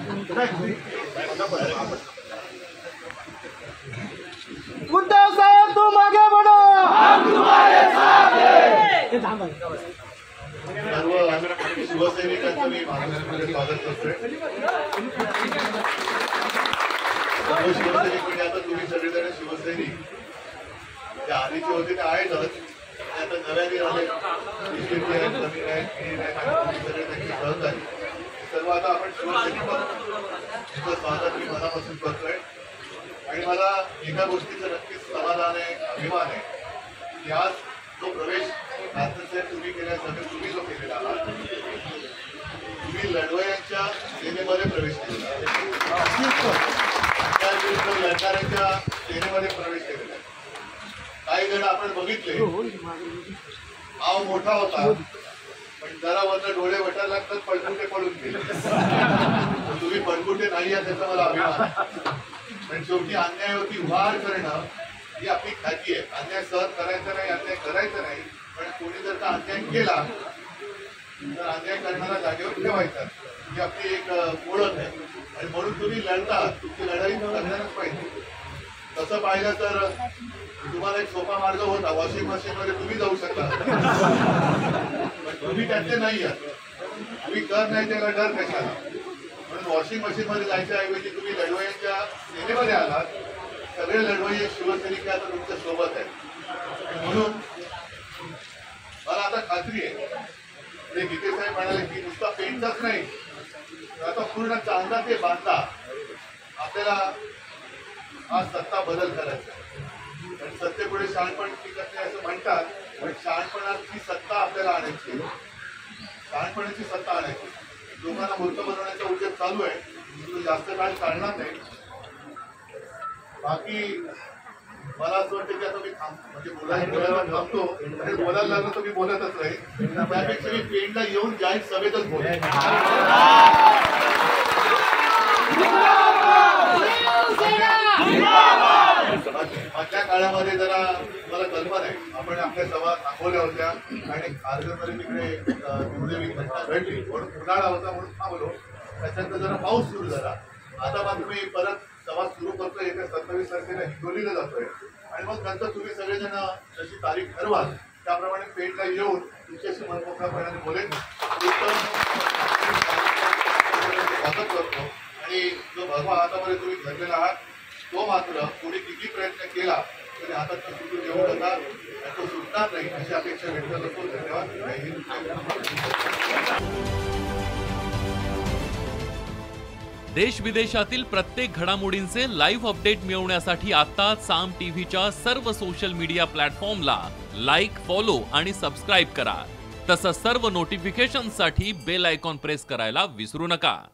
उद्धव साहेब तुम आगे बढ़ो, हम तुम्हारे साथ हैं। शिवसैनिकांचं मी महाराष्ट्रामध्ये स्वागत करतोय। शिवसैनिक म्हणजे आता तुम्ही सगळेजण शिवसैनिक जे आधीचे होते ते आहेतच, आता नव्याने आले सगळे त्यांचे सहकारी सर्व आता आपण शिवसैनिक स्वागत मी मनापासून करतोय। आणि मला एका गोष्टीचं नक्कीच समाधान आहे, अभिमान आहे की आज जो प्रवेश साहेब तुम्ही केला, सगळं तुम्ही जो केलेला आहात, तुम्ही लढवयांच्या सेनेमध्ये प्रवेश केलेला आहे, त्याविरुद्ध लढणाऱ्यांच्या सेनेमध्ये प्रवेश केलेला आहे। काही जण आपण बघितले आव मोठा होता पण जरा वरनं डोळे वटायला लागतात, पडकुटे पडून गेले। तुम्ही पडकुटे नाही आहे त्याचा मला अभिमान आहे। पण शेवटी अन्यायावरती वार करणं ही आपली ख्याती आहे। अन्याय सहन करायचा नाही, अन्याय करायचा नाही, पण कोणी जर का अन्याय केला तर अन्याय करणारा जागेवर ठेवायचा ही आपली एक ओळख आहे। आणि म्हणून तुम्ही लढता, तुमची लढाई करणारच पाहिजे। तसं पाहिलं तर तुम्हाला एक सोपा मार्ग होता, वॉशिंग मशीन मध्ये तुम्ही जाऊ शकता, पण तुम्ही त्याचे नाही आहात। तुम्ही कर नाही त्याला डर कशाला, म्हणून वॉशिंग मशीन मध्ये जायच्या ऐवजी तुम्ही लढवयांच्या सेनेमध्ये आलात। सगळे लढवय्ये शिवसैनिक आता तुमच्या सोबत आहेत। म्हणून मला आता खात्री आहे, ते गीते साहेब म्हणाले की नुसता पेंटचाच नाही, आता पूर्ण चांगला ते बांधता आपल्याला हा सत्ता बदल करायचा। आणि सत्तेपुढे शहाणपण टिकत नाही असं म्हणतात, पण शहाणपणाची सत्ता आपल्याला आणायची, शहाणपणाची सत्ता आणायची। लोकांना मूर्ख बनवण्याचा उद्योग चालू आहे, तो जास्त काळ चालणार नाही। बाकी मला असं वाटतं की आता मी म्हणजे बोलायला थांबतो, आणि बोलायला लागलो तर मी बोलतच राहील। त्यापेक्षा मी पेंटला येऊन जाहीर सभेतच बोलेन। मागच्या काळामध्ये जरा मला कल्पना आहे, आपण आपल्या सभा थांबवल्या होत्या आणि खारघरमध्ये तिकडे घडली, म्हणून उन्हाळा होता म्हणून थांबलो। त्याच्यानंतर जरा पाऊस सुरू झाला, आता मात्र मी परत सभा सुरू करतोय, येत्या 27 तारखेला हिंगोलीला जातोय। आणि मग नंतर तुम्ही सगळेजण जशी तारीख ठरवाल त्याप्रमाणे पेठला येऊन तुमच्याशी मनमोकळेपणाने बोलेन, स्वागत करतो। आणि जो भगवा हातामध्ये तुम्ही धरलेला आहात तो मात्र कोणी किती प्रयत्न केला तरी हातात सुटून येऊ नका, आणि तो सुटणार नाही अशी अपेक्षा व्यक्त करतो। धन्यवाद। देश विदेशातील प्रत्येक घडामोडींचे लाईव्ह अपडेट मिळवण्यासाठी आता साम टीव्हीच्या सर्व सोशल मीडिया प्लॅटफॉर्मला लाईक, फॉलो आणि सबस्क्राईब करा। तसंच सर्व नोटिफिकेशनसाठी बेल आयकॉन प्रेस करायला विसरू नका।